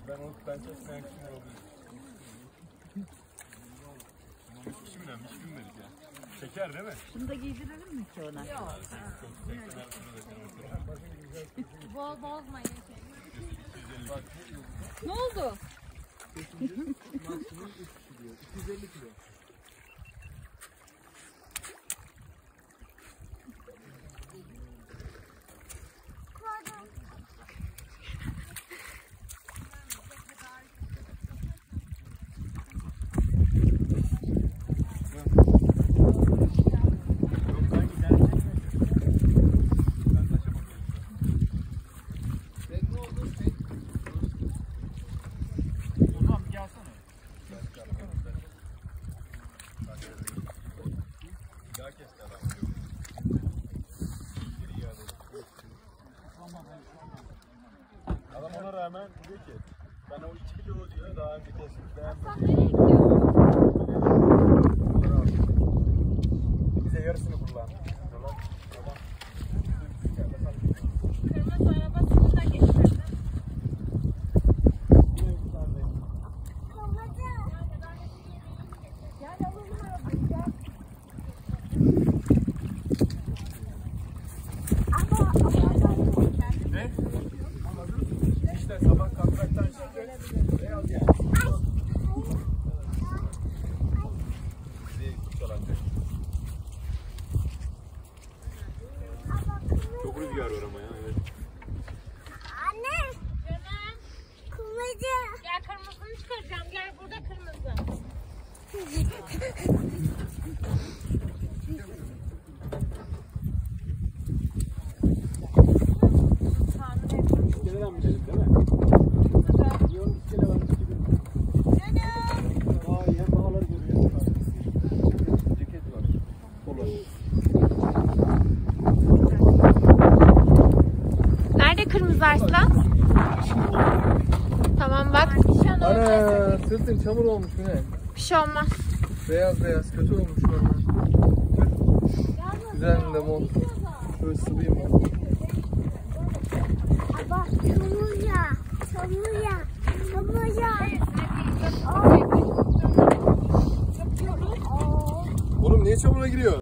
Ben seslen kişinin olduğunu. Hiç bilmedik ya. Şeker değil mi? Şunu da giydirelim mi ki ona? Yok. Bozmayın. Ne oldu? Maksimum 3 kilo. 250 kilo. Adam ona rağmen diyor ki ben o 2 kilo diyor daha önce kesinlikle bize yarısını kullan. Kırmızı arabasını da getirdim. Ne? İşte sabah kantraktan çıkacak. Beyaz yani. Çok rüzgar var ama ya. Evet. Anne. Canım. Kırmızı. Gel kırmızını çıkaracağım. Gel burada kırmızı. İskeleden mi dedim değil mi? Yok iskeleden mi dedim? Daha iyi hem bağları görüyor. Ceket var. Kolay. Nerede kırmızı arslan? Tamam bak. Ana sırtın çamur olmuş bu ne? Bir şey olmaz. Beyaz beyaz kötü olmuş valla. Güzel de mont. Şöyle sıvayım ben. Baba çamurya, çamurya, çamurya. Oğlum niye çamura giriyor?